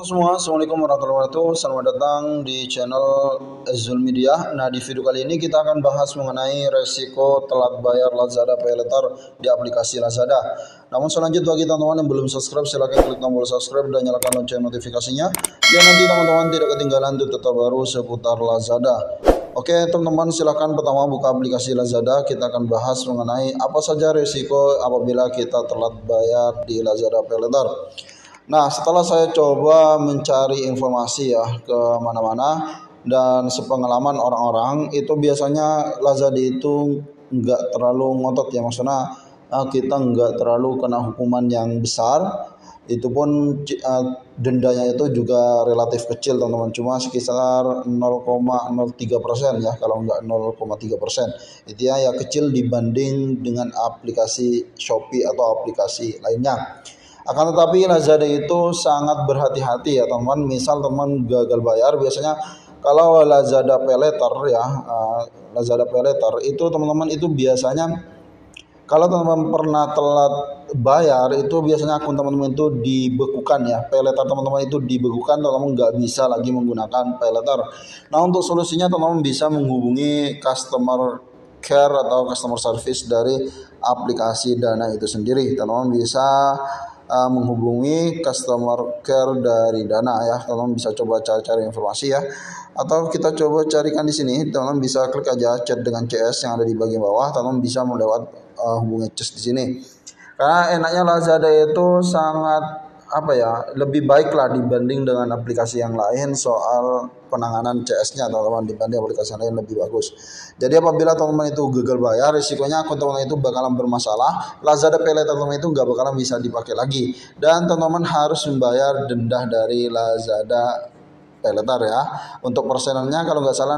Semua, Assalamualaikum warahmatullahi wabarakatuh. Selamat datang di channel Azul Media. Nah, di video kali ini kita akan bahas mengenai resiko telat bayar Lazada PayLater di aplikasi Lazada. Namun selanjutnya bagi teman-teman yang belum subscribe, silahkan klik tombol subscribe dan nyalakan lonceng notifikasinya, biar nanti teman-teman tidak ketinggalan tutorial terbaru seputar Lazada. Oke teman-teman, silahkan pertama buka aplikasi Lazada. Kita akan bahas mengenai apa saja resiko apabila kita telat bayar di Lazada PayLater. Nah, setelah saya coba mencari informasi ya ke mana-mana dan sepengalaman orang-orang, itu biasanya Lazada itu nggak terlalu ngotot ya, maksudnya kita nggak terlalu kena hukuman yang besar. Itu pun dendanya itu juga relatif kecil teman-teman, cuma sekitar 0,03% ya, kalau nggak 0,3%. Itu ya kecil dibanding dengan aplikasi Shopee atau aplikasi lainnya. Akan tetapi Lazada itu sangat berhati-hati ya teman-teman. Misal teman gagal bayar, biasanya kalau Lazada PayLater ya, Lazada PayLater itu teman-teman itu biasanya kalau teman-teman pernah telat bayar itu biasanya akun teman-teman itu dibekukan ya. PayLater teman-teman itu dibekukan, teman-teman nggak bisa lagi menggunakan PayLater. Nah, untuk solusinya teman-teman bisa menghubungi customer care atau customer service dari aplikasi Dana itu sendiri. Teman-teman bisa menghubungi customer care dari Dana ya. Teman-teman bisa coba cari-cari informasi ya, atau kita coba carikan di sini. Teman-teman bisa klik aja chat dengan CS yang ada di bagian bawah. Teman-teman bisa melewat hubungi chat di sini. Karena enaknya Lazada itu sangat lebih baik lah dibanding dengan aplikasi yang lain soal penanganan CS-nya teman-teman, dibanding aplikasi yang lain lebih bagus. Jadi apabila teman-teman itu gagal bayar, risikonya akun teman-teman itu bakalan bermasalah. Lazada PayLater teman-teman itu nggak bakalan bisa dipakai lagi, dan teman-teman harus membayar denda dari Lazada PayLater ya. Untuk persenannya kalau nggak salah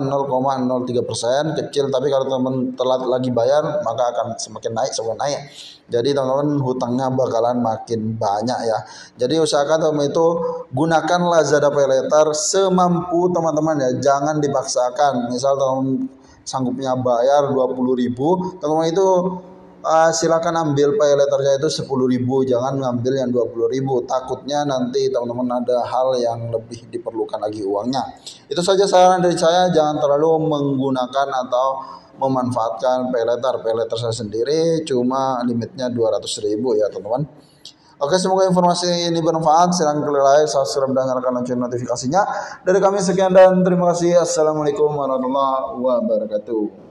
0,03%, kecil, tapi kalau teman telat lagi bayar maka akan semakin naik. Jadi teman-teman hutangnya bakalan makin banyak ya. Jadi usahakan teman itu gunakan Lazada PayLater semampu teman-teman ya, jangan dipaksakan. Misal teman sanggupnya bayar 20.000, teman-teman itu silakan ambil PayLaternya itu 10.000, jangan ngambil yang 20.000. Takutnya nanti teman-teman ada hal yang lebih diperlukan lagi uangnya. Itu saja saran dari saya, jangan terlalu menggunakan atau memanfaatkan PayLater. PayLater saya sendiri cuma limitnya 200.000 ya teman-teman. Oke, semoga informasi ini bermanfaat. Silahkan klik like, subscribe, dan nyalakan lonceng notifikasinya. Dari kami sekian dan terima kasih. Assalamualaikum warahmatullahi wabarakatuh.